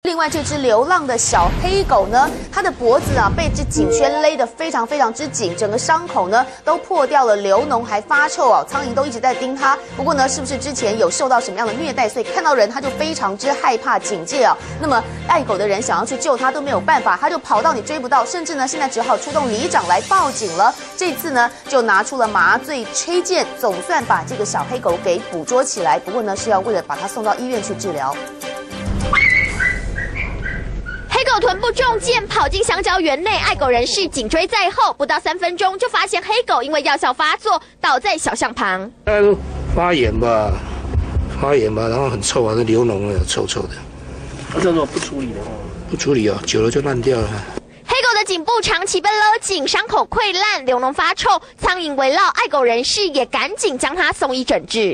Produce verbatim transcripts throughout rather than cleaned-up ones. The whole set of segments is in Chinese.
另外，这只流浪的小黑狗呢，它的脖子啊被这颈圈勒得非常非常之紧，整个伤口呢都破掉了，流脓还发臭啊，苍蝇都一直在叮它。不过呢，是不是之前有受到什么样的虐待，所以看到人它就非常之害怕警戒啊？那么爱狗的人想要去救它都没有办法，它就跑到你追不到，甚至呢现在只好出动里长来报警了。这次呢就拿出了麻醉吹箭，总算把这个小黑狗给捕捉起来。不过呢是要为了把它送到医院去治疗。 黑狗臀部中箭，跑进香蕉园内，爱狗人士紧追在后，不到三分钟就发现黑狗因为药效发作倒在小巷旁。 大概都发炎吧，发炎吧，然后很臭啊，那流脓了，臭臭的。那这种不处理的话，不处理啊，久了就烂掉了。 黑狗的颈部长期被勒紧，伤口溃烂，流脓发臭，苍蝇围绕，爱狗人士也赶紧将它送医诊治。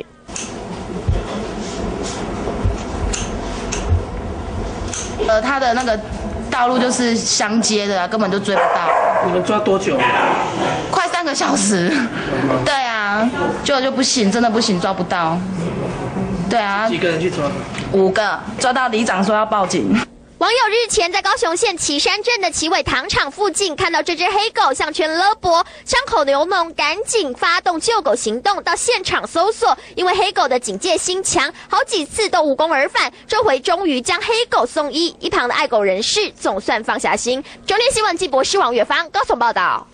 呃，它的那个道路就是相接的、啊，根本就追不到。 你们抓多久？ 快三个小时。对啊，就就不行，真的不行，抓不到。对啊。 几个人去抓？ 五个，抓到里长说要报警。 网友日前在高雄县旗山镇的旗尾糖厂附近看到这只黑狗项圈勒脖，伤口流脓，赶紧发动救狗行动，到现场搜索。因为黑狗的警戒心强，好几次都无功而返，这回终于将黑狗送医。一旁的爱狗人士总算放下心。中天新闻记博士王月芳高雄报道。